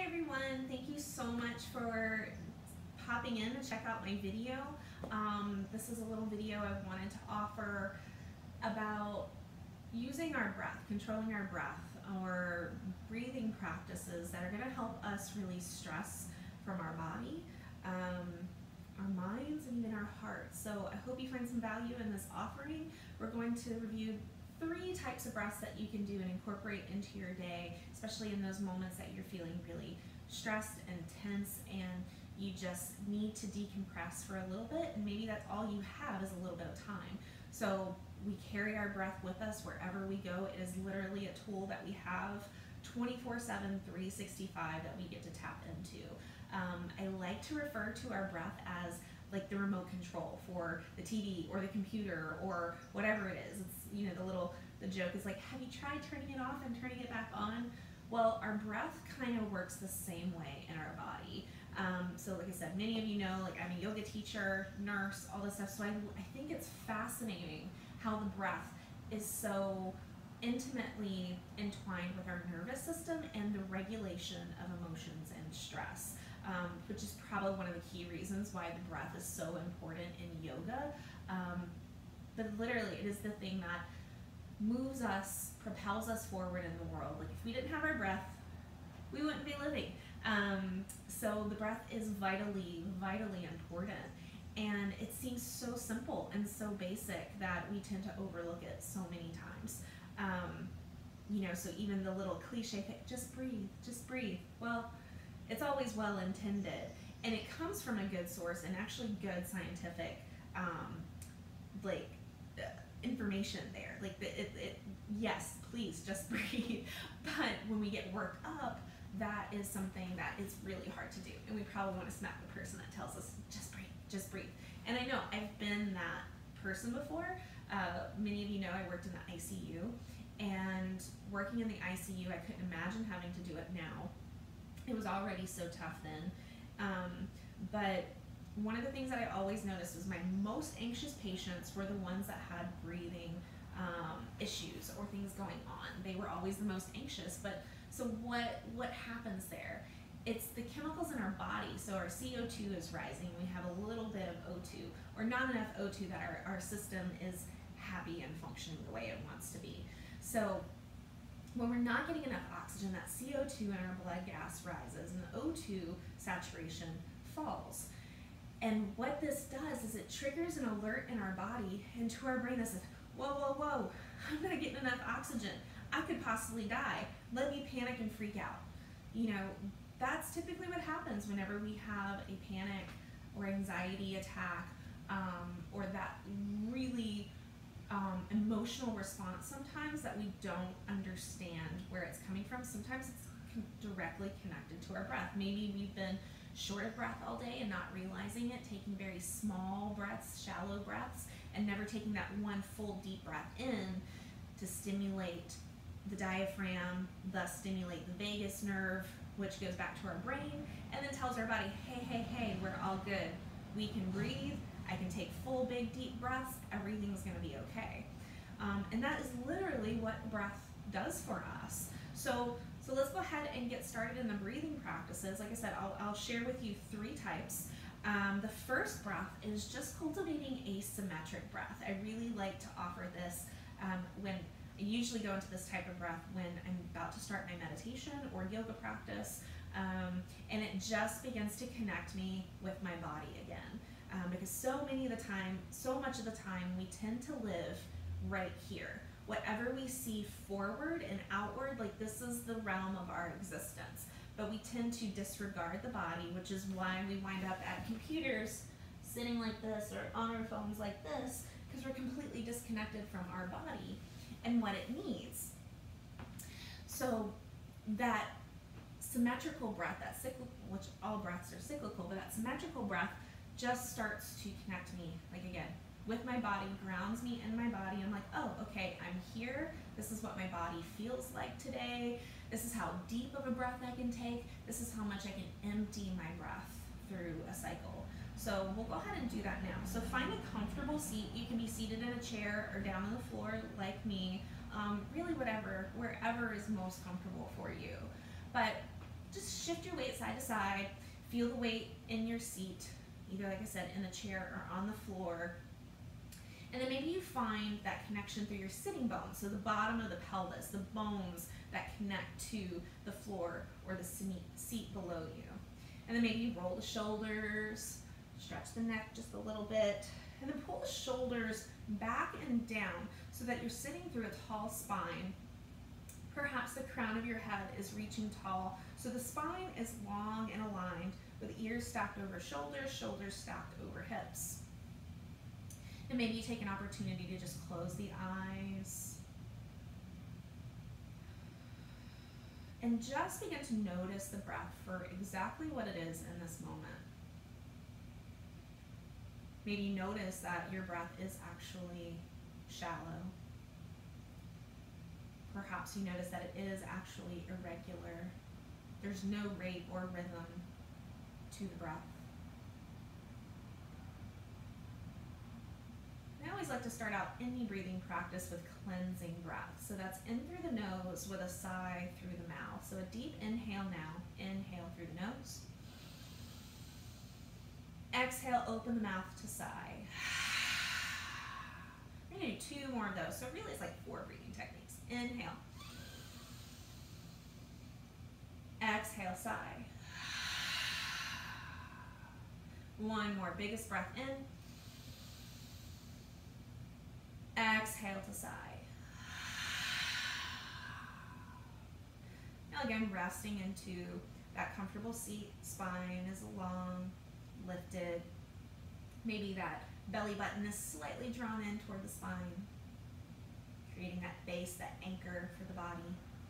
everyone, thank you so much for popping in to check out my video. This is a little video I wanted to offer about using our breath, controlling our breath, or breathing practices that are going to help us release stress from our body, our minds, and even our hearts. So I hope you find some value in this offering. We're going to review 3 types of breaths that you can do and incorporate into your day, especially in those moments that you're feeling really stressed and tense and you just need to decompress for a little bit, and maybe that's all you have is a little bit of time. So we carry our breath with us wherever we go. It is literally a tool that we have 24/7, 365 that we get to tap into. I like to refer to our breath as like the remote control for the TV or the computer or whatever it is. It's, you know, the joke is like, have you tried turning it off and turning it back on? Well, our breath kind of works the same way in our body. So like I said, many of you know, like I'm a yoga teacher, nurse, all this stuff. So I think it's fascinating how the breath is so intimately entwined with our nervous system and the regulation of emotions and stress. Which is probably one of the key reasons why the breath is so important in yoga. But literally, it is the thing that moves us, propels us forward in the world. Like if we didn't have our breath, we wouldn't be living. So the breath is vitally, vitally important. And it seems so simple and so basic that we tend to overlook it so many times. You know, so even the little cliche thing, just breathe. Well, it's always well intended, and it comes from a good source and actually good scientific information there. Like yes, please just breathe. But when we get worked up, that is something that is really hard to do, and we probably want to smack the person that tells us just breathe. And I know I've been that person before. Many of you know I worked in the ICU, and working in the ICU, I couldn't imagine having to do it now. It was already so tough then. But one of the things that I always noticed was my most anxious patients were the ones that had breathing issues or things going on. They were always the most anxious. But so what happens there? It's the chemicals in our body. So our CO2 is rising. We have a little bit of O2 or not enough O2 that our system is happy and functioning the way it wants to be. So when we're not getting enough oxygen, that CO2 in our blood gas rises and the O2 saturation falls. And what this does is it triggers an alert in our body and to our brain that says, whoa, I'm not getting enough oxygen. I could possibly die. Let me panic and freak out. You know, that's typically what happens whenever we have a panic or anxiety attack, or that really emotional response sometimes that we don't understand where it's coming from. Sometimes it's directly connected to our breath. Maybe we've been short of breath all day and not realizing it, taking very small breaths, shallow breaths, and never taking that one full deep breath in to stimulate the diaphragm, thus stimulate the vagus nerve, which goes back to our brain and then tells our body, hey, we're all good. We can breathe. I can take full, big, deep breaths. Everything's going to be okay. And that is literally what breath does for us. So let's go ahead and get started in the breathing practices. Like I said, I'll share with you 3 types. The first breath is just cultivating a symmetric breath. I really like to offer this when I usually go into this type of breath when I'm about to start my meditation or yoga practice, and it just begins to connect me with my body again. Because so much of the time, we tend to live right here. Whatever we see forward and outward, like this is the realm of our existence. But we tend to disregard the body, which is why we wind up at computers sitting like this or on our phones like this, because we're completely disconnected from our body and what it needs. So that symmetrical breath, that cyclical, which all breaths are cyclical, but that symmetrical breath just starts to connect me, like again, with my body, grounds me in my body. I'm like, oh, okay, I'm here. This is what my body feels like today. This is how deep of a breath I can take. This is how much I can empty my breath through a cycle. So we'll go ahead and do that now. So find a comfortable seat. You can be seated in a chair or down on the floor like me, really wherever is most comfortable for you. But just shift your weight side to side. Feel the weight in your seat, either, like I said, in the chair or on the floor. And then maybe you find that connection through your sitting bones, so the bottom of the pelvis, the bones that connect to the floor or the seat below you. And then maybe you roll the shoulders, stretch the neck just a little bit, and then pull the shoulders back and down so that you're sitting through a tall spine. Perhaps the crown of your head is reaching tall, so the spine is long and aligned with ears stacked over shoulders, shoulders stacked over hips. And maybe you take an opportunity to just close the eyes and just begin to notice the breath for exactly what it is in this moment. Maybe notice that your breath is actually shallow. Perhaps you notice that it is actually irregular. There's no rate or rhythm to the breath. I always like to start out any breathing practice with cleansing breath. So that's in through the nose with a sigh through the mouth. So a deep inhale now. Inhale through the nose. Exhale, open the mouth to sigh. We're going to do 2 more of those. So really it's like 4 breathing techniques. Inhale. Exhale, sigh. 1 more. Biggest breath in. Exhale to sigh. Now again, resting into that comfortable seat. Spine is long, lifted. Maybe that belly button is slightly drawn in toward the spine, creating that base, that anchor for the body.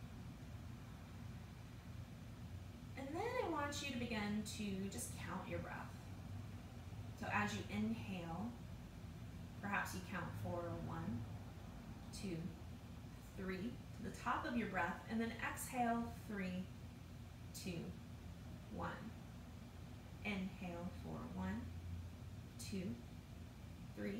And then I want you to begin to just count your breath. So as you inhale, perhaps you count for 1, 2, 3 to the top of your breath, and then exhale 3, 2, 1. Inhale for 1, 2, 3.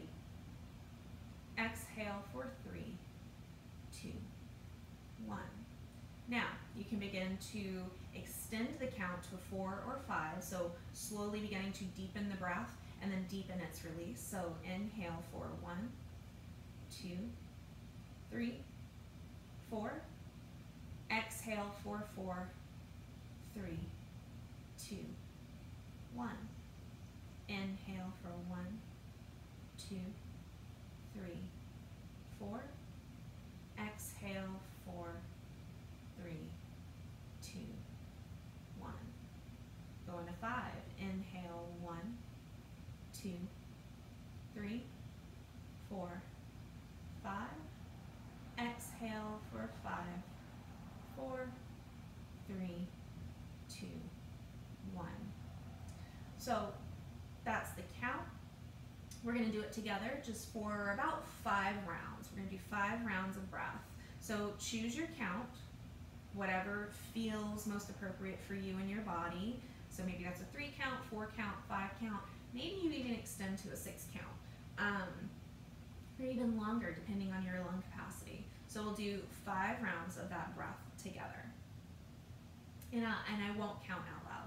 Exhale for 3, 2, 1. Now you can begin to extend the count to 4 or 5, so slowly beginning to deepen the breath and then deepen its release. So inhale for 1, 2, 3, 4. Exhale for 4, 3, 2, 1. Inhale for 1, 2, 3, 4. Exhale for 3, 2, 1. Going to 5. Inhale 1, 2, 3, 4, 5. Exhale for 5, 4, 3, 2, 1. So that's the count. We're going to do it together just for about 5 rounds. We're going to do 5 rounds of breath. So choose your count, whatever feels most appropriate for you and your body. So maybe that's a 3 count, 4 count, 5 count. Maybe you even extend to a 6 count, or even longer depending on your lung capacity. So we'll do 5 rounds of that breath together. And I won't count out loud.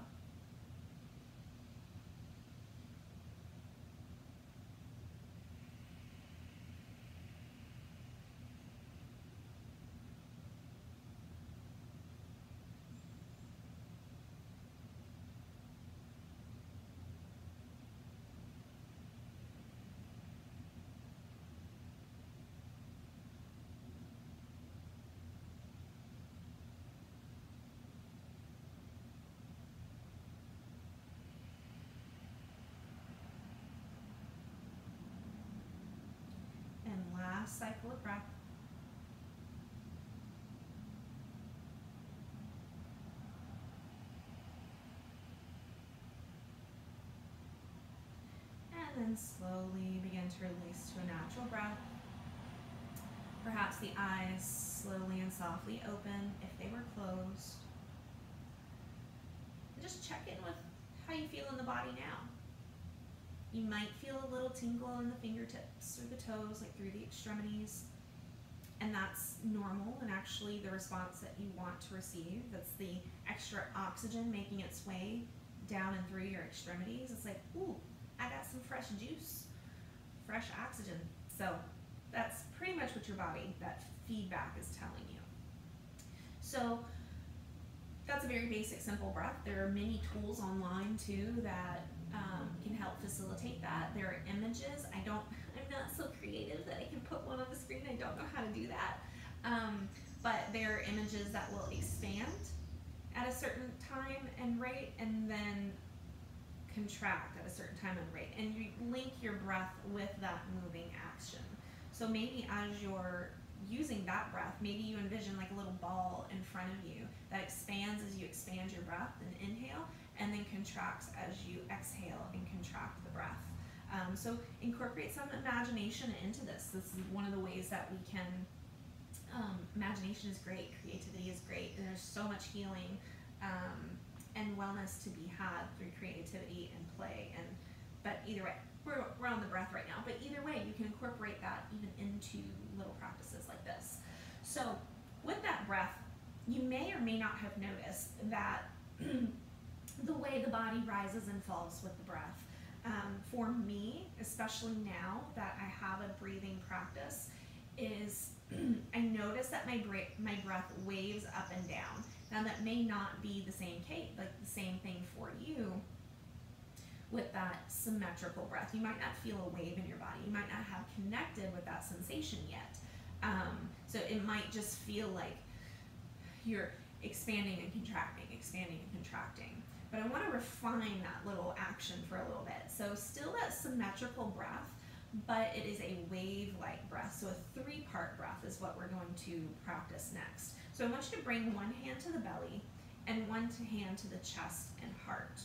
Last cycle of breath. And then slowly begin to release to a natural breath. Perhaps the eyes slowly and softly open if they were closed. And just check in with how you feel in the body now. You might feel a little tingle in the fingertips or the toes, like through the extremities. And that's normal and actually the response that you want to receive. That's the extra extra oxygen making its way down and through your extremities. It's like, ooh, I got some fresh juice, fresh oxygen. So that's pretty much what your body, that feedback is telling you. So that's a very basic, simple breath. There are many tools online too that can help facilitate that. There are images. I'm not so creative that I can put one on the screen. I don't know how to do that. But there are images that will expand at a certain time and rate, and then contract at a certain time and rate. And you link your breath with that moving action. So maybe as you're using that breath, maybe you envision like a little ball in front of you that expands as you expand your breath and inhale, and then contracts as you exhale and contract the breath. So incorporate some imagination into this. This is one of the ways that we can, imagination is great, creativity is great, and there's so much healing and wellness to be had through creativity and play. But either way, we're on the breath right now, but either way, you can incorporate that even into little practices like this. So with that breath, you may or may not have noticed that the way the body rises and falls with the breath. For me, especially now that I have a breathing practice, is I notice that my breath waves up and down. Now that may not be the same case, like the same thing for you with that symmetrical breath. You might not feel a wave in your body. You might not have connected with that sensation yet. So it might just feel like you're expanding and contracting, expanding and contracting. But I want to refine that little action for a little bit. So still that symmetrical breath, but it is a wave-like breath. So a 3-part breath is what we're going to practice next. So I want you to bring one hand to the belly and one hand to the chest and heart.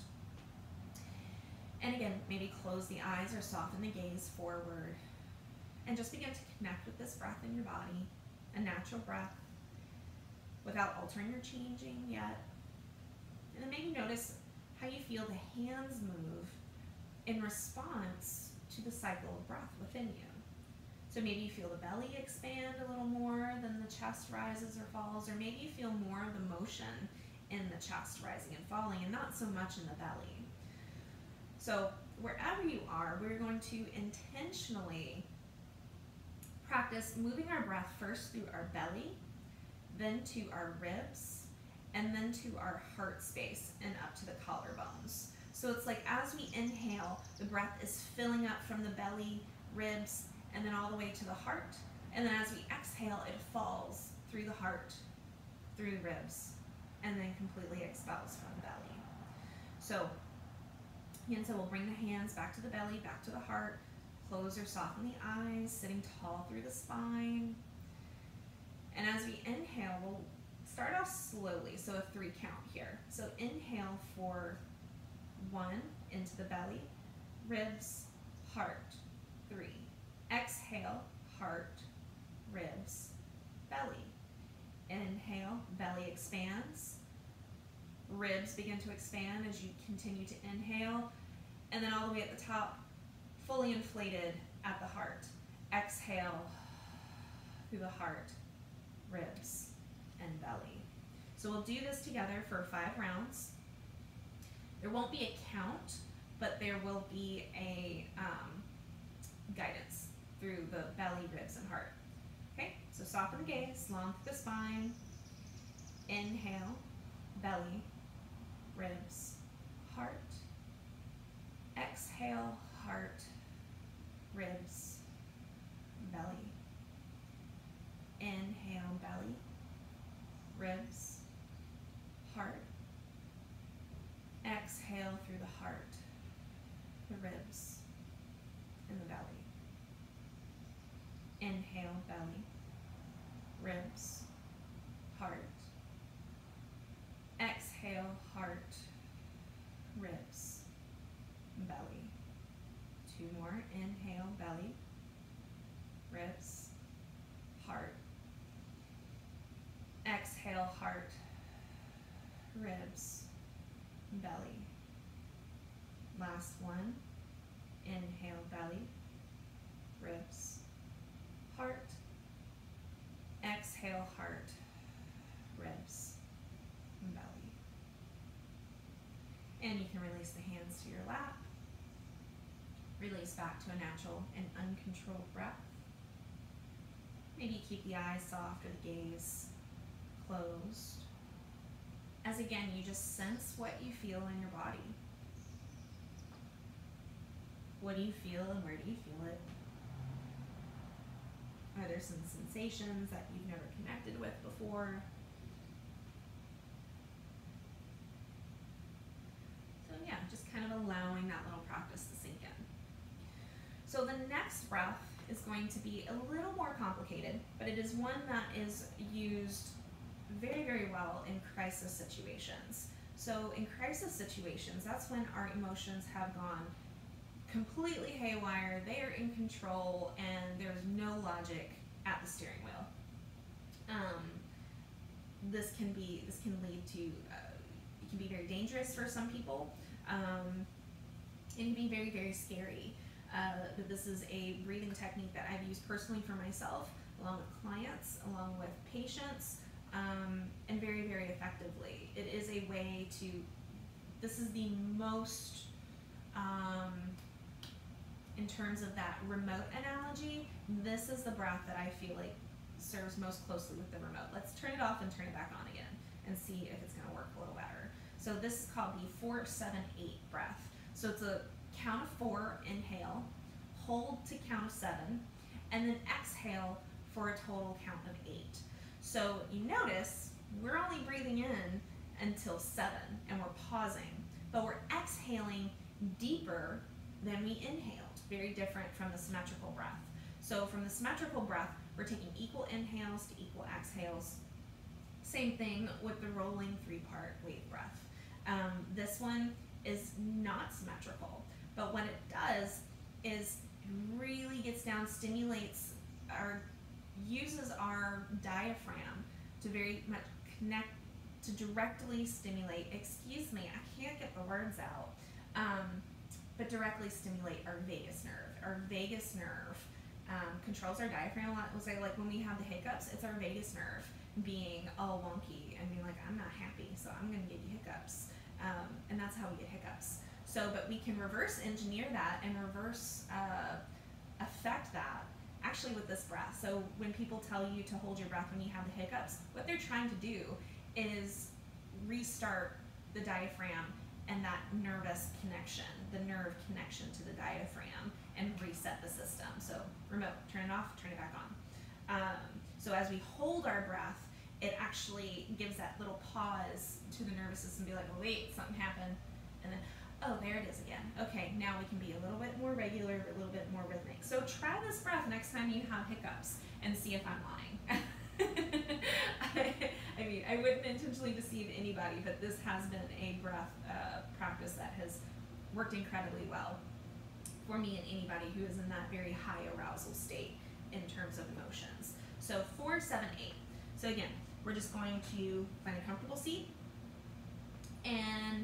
And again, maybe close the eyes or soften the gaze forward. And just begin to connect with this breath in your body, a natural breath, without altering or changing yet. And then maybe notice how you feel the hands move in response to the cycle of breath within you. So maybe you feel the belly expand a little more than the chest rises or falls, or maybe you feel more of the motion in the chest rising and falling and not so much in the belly. So wherever you are, we're going to intentionally practice moving our breath first through our belly, then to our ribs, and then to our heart space and up to the collarbones. So it's like as we inhale, the breath is filling up from the belly, ribs, and then all the way to the heart. And then as we exhale, it falls through the heart, through ribs, and then completely expels from the belly. So we'll bring the hands back to the belly, back to the heart, close or soften the eyes, sitting tall through the spine. And as we inhale, we'll start off slowly, so a 3 count here. So inhale for 1, into the belly, ribs, heart, 3. Exhale, heart, ribs, belly. Inhale, belly expands. Ribs begin to expand as you continue to inhale. And then all the way at the top, fully inflated at the heart. Exhale through the heart, ribs, and belly. So we'll do this together for 5 rounds. There won't be a count, but there will be a guidance through the belly, ribs, and heart. Okay, so soften the gaze, long through the spine. Inhale, belly, ribs, heart. Exhale, heart, ribs, belly. Inhale, belly, ribs, heart. Exhale through the heart, the ribs, and the belly. Inhale, belly, ribs, heart. Exhale, heart, ribs, belly. 2 more. Inhale, belly, ribs, heart. Exhale, heart, ribs, belly. Last one. Inhale, belly, ribs, heart. Exhale, heart, ribs, belly. And you can release the hands to your lap. Release back to a natural and uncontrolled breath. Maybe keep the eyes soft or the gaze closed. As again, you just sense what you feel in your body. What do you feel and where do you feel it? Are there some sensations that you've never connected with before? So yeah, just kind of allowing that little practice to sink in. So the next breath is going to be a little more complicated, but it is one that is used very, very well in crisis situations. So in crisis situations, that's when our emotions have gone completely haywire, they are in control, and there's no logic at the steering wheel. This can lead to, it can be very dangerous for some people. It can be very, very scary. But this is a breathing technique that I've used personally for myself, along with clients, along with patients, and very, very effectively. It is a way to, this is the most, in terms of that remote analogy, this is the breath that I feel like serves most closely with the remote. Let's turn it off and turn it back on again and see if it's gonna work a little better. So this is called the 4-7-8 breath. So it's a count of 4, inhale, hold to count of 7, and then exhale for a total count of 8. So you notice we're only breathing in until 7 and we're pausing, but we're exhaling deeper than we inhaled. Very different from the symmetrical breath. So from the symmetrical breath, we're taking equal inhales to equal exhales. Same thing with the rolling 3-part wave breath. This one is not symmetrical, but what it does is really gets down, stimulates uses our diaphragm to very much connect, to directly stimulate, excuse me, I can't get the words out, but directly stimulate our vagus nerve. Our vagus nerve controls our diaphragm a lot. We'll say, like, when we have the hiccups, it's our vagus nerve being all wonky and being like, I'm not happy, so I'm gonna give you hiccups. And that's how we get hiccups. So, but we can reverse engineer that and reverse affect that actually with this breath. So when people tell you to hold your breath when you have the hiccups, what they're trying to do is restart the diaphragm and that nervous connection, the nerve connection to the diaphragm, and reset the system. So remote, turn it off, turn it back on. So as we hold our breath, it actually gives that little pause to the nervous system, be like, well, wait, something happened, and then, oh, there it is again. Okay, now we can be a little bit more regular, a little bit more rhythmic. So try this breath next time you have hiccups and see if I'm lying. I mean, I wouldn't intentionally deceive anybody, but this has been a breath practice that has worked incredibly well for me and anybody who is in that very high arousal state in terms of emotions. So 4, 7, 8. So again, we're just going to find a comfortable seat and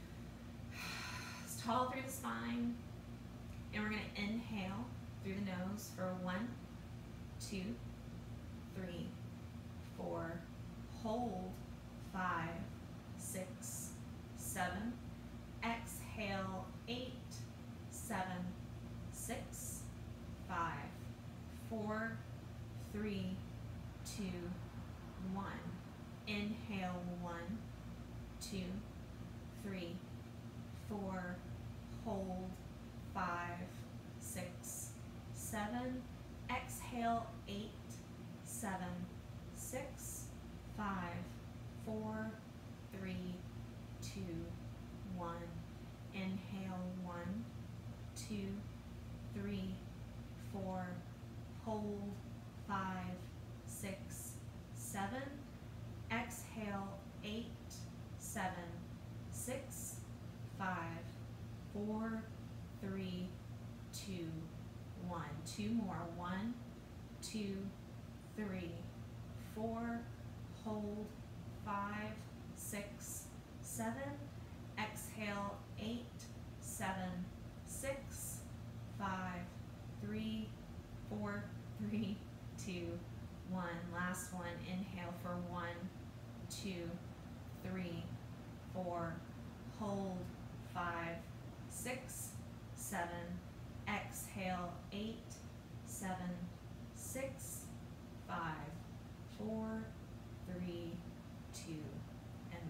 it's tall through the spine, and we're going to inhale through the nose for 1, 2, 3, 4, hold 5, 6, 7, exhale 8, 7, 6, 5, 4, 3, 2, 1. Inhale 1, 2, 3, 4, hold 5, 6, 7, exhale 8, 7, 6, 5, 4, 3, 2, 1. Inhale 1, 2, 3, 4, hold 5, 6, 7, exhale 8, 7, 6, 5, 4, 3, 2, 1. 2 more. 1, 2, 3, 4, hold 5, 6, 7, exhale 8, 7, 6, 5, 3, 4, 3, 2, 1. Last one. Inhale for 1, 2, 3, 4, hold 5, 6, 7. Exhale, 8, 7, 6, 5, 4, 3, 2, and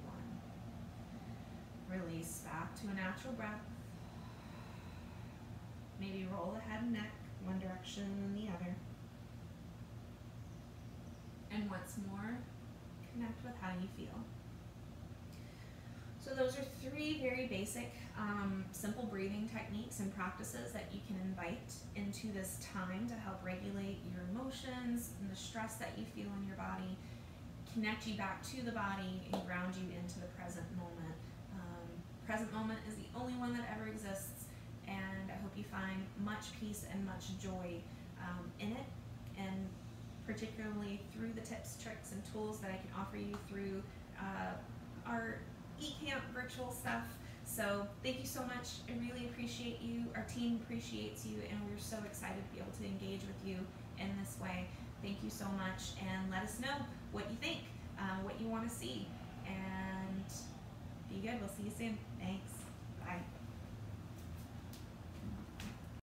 1. Release back to a natural breath. Maybe roll the head and neck one direction and the other. And once more, connect with how you feel. So those are 3 very basic, simple breathing techniques and practices that you can invite into this time to help regulate your emotions and the stress that you feel in your body, connect you back to the body, and ground you into the present moment. Present moment is the only one that ever exists, and I hope you find much peace and much joy in it, and particularly through the tips, tricks, and tools that I can offer you through our eCamp virtual stuff. So thank you so much. I really appreciate you. Our team appreciates you, and we're so excited to be able to engage with you in this way. Thank you so much, and let us know what you think, what you want to see, and be good. We'll see you soon. Thanks. Bye.